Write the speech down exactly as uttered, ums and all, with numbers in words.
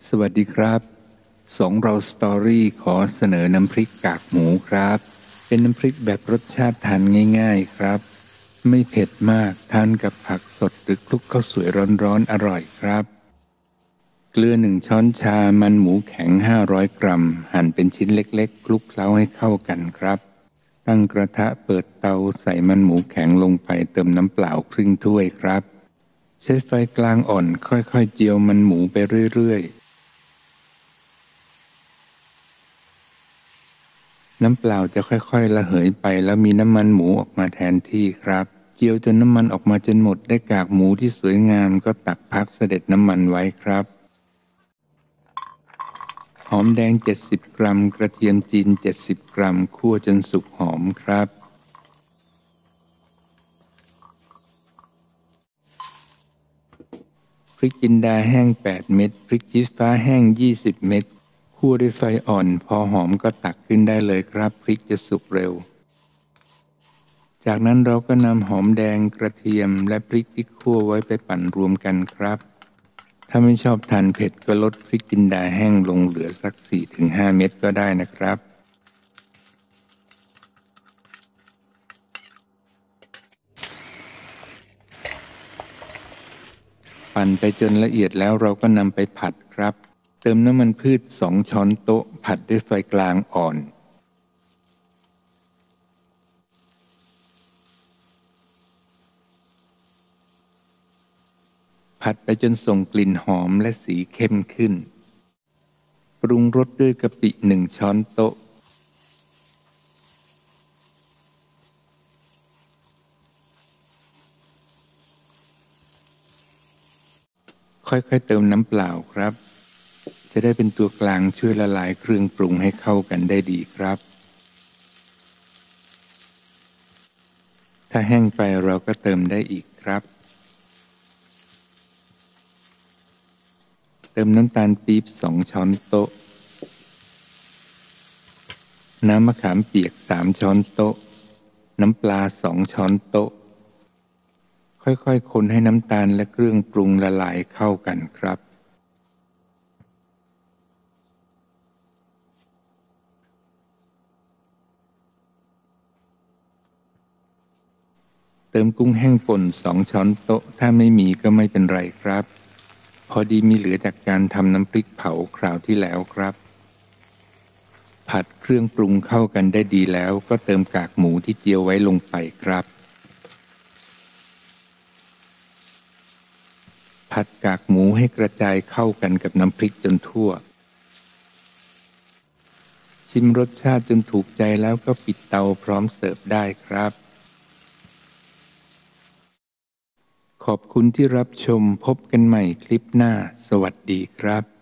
สวัสดีครับสองเราสตอรี่ขอเสนอน้ำพริกกากหมูครับเป็นน้ำพริกแบบรสชาติทานง่ายๆครับไม่เผ็ดมากทานกับผักสดหรือคลุกข้าวสวยร้อนๆอร่อยครับเกลือหนึ่งช้อนชามันหมูแข็งห้าร้อยกรัมหั่นเป็นชิ้นเล็กๆคลุกเคล้าให้เข้ากันครับตั้งกระทะเปิดเตาใส่มันหมูแข็งลงไปเติมน้ำเปล่าครึ่งถ้วยครับใช้ไฟกลางอ่อนค่อยๆเจียวมันหมูไปเรื่อยๆน้ำเปล่าจะค่อยๆระเหยไปแล้วมีน้ำมันหมูออกมาแทนที่ครับเจียวจนน้ำมันออกมาจนหมดได้กากหมูที่สวยงามก็ตักพักเสด็จน้ำมันไว้ครับหอมแดงเจ็ดสิบกรัมกระเทียมจีนเจ็ดสิบกรัมคั่วจนสุกหอมครับพริกจินดาแห้งแปดเม็ดพริกชี้ฟ้าแห้งยี่สิบเม็ดคั่วด้วยไฟอ่อนพอหอมก็ตักขึ้นได้เลยครับพริกจะสุกเร็วจากนั้นเราก็นำหอมแดงกระเทียมและพริกที่คั่วไว้ไปปั่นรวมกันครับถ้าไม่ชอบทานเผ็ดก็ลดพริกจินดาแห้งลงเหลือสัก สี่ถึงห้า เม็ดก็ได้นะครับปั่นไปจนละเอียดแล้วเราก็นำไปผัดครับเติมน้ำมันพืชสองช้อนโต๊ะผัดด้วยไฟกลางอ่อนผัดไปจนส่งกลิ่นหอมและสีเข้มขึ้นปรุงรสด้วยกะปิหนึ่งช้อนโต๊ะค่อยๆเติมน้ำเปล่าครับจะได้เป็นตัวกลางช่วยละลายเครื่องปรุงให้เข้ากันได้ดีครับถ้าแห้งไปเราก็เติมได้อีกครับเติมน้ำตาลปี๊บสองช้อนโต๊ะน้ำมะขามเปียกสามช้อนโต๊ะน้ำปลาสองช้อนโต๊ะค่อยๆคนให้น้ำตาลและเครื่องปรุงละลายเข้ากันครับเติมกุ้งแห้งป่นสองช้อนโต๊ะถ้าไม่มีก็ไม่เป็นไรครับพอดีมีเหลือจากการทำน้ำพริกเผาคราวที่แล้วครับผัดเครื่องปรุงเข้ากันได้ดีแล้วก็เติมกากหมูที่เจียวไว้ลงไปครับผัดกากหมูให้กระจายเข้ากันกับน้ำพริกจนทั่วชิมรสชาติจนถูกใจแล้วก็ปิดเตาพร้อมเสิร์ฟได้ครับขอบคุณที่รับชมพบกันใหม่คลิปหน้าสวัสดีครับ